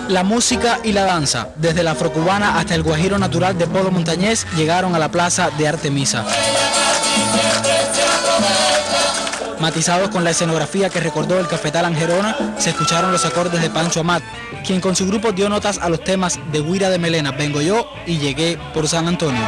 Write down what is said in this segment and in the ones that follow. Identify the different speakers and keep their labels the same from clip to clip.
Speaker 1: La música y la danza, desde la afrocubana hasta el guajiro natural de Polo Montañés, llegaron a la plaza de Artemisa. Matizados con la escenografía que recordó el cafetal Angerona, se escucharon los acordes de Pancho Amat, quien con su grupo dio notas a los temas de Guira de Melena, Vengo Yo y Llegué por San Antonio.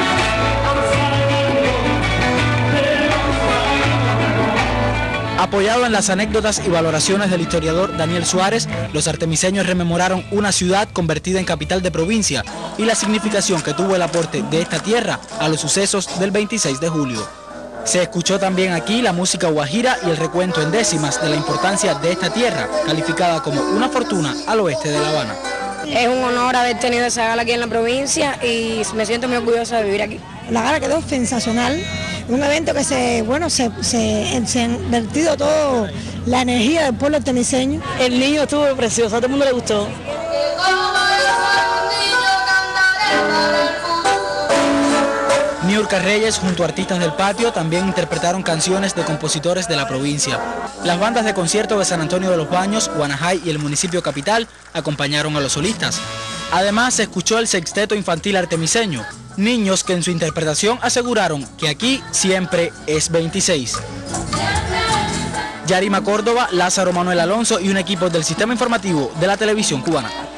Speaker 1: Apoyado en las anécdotas y valoraciones del historiador Daniel Suárez, los artemiseños rememoraron una ciudad convertida en capital de provincia y la significación que tuvo el aporte de esta tierra a los sucesos del 26 de julio. Se escuchó también aquí la música guajira y el recuento en décimas de la importancia de esta tierra, calificada como una fortuna al oeste de La Habana.
Speaker 2: Es un honor haber tenido esa gala aquí en la provincia y me siento muy orgullosa de vivir aquí.
Speaker 3: La gala quedó sensacional, un evento que se ha invertido todo la energía del pueblo artemiseño.
Speaker 2: El niño estuvo precioso, a todo el mundo le gustó.
Speaker 1: Niurka Reyes junto a artistas del patio también interpretaron canciones de compositores de la provincia. Las bandas de concierto de San Antonio de los Baños, Guanajay y el municipio capital acompañaron a los solistas. Además se escuchó el sexteto infantil artemiseño, niños que en su interpretación aseguraron que aquí siempre es 26. Yarima Córdoba, Lázaro Manuel Alonso y un equipo del sistema informativo de la televisión cubana.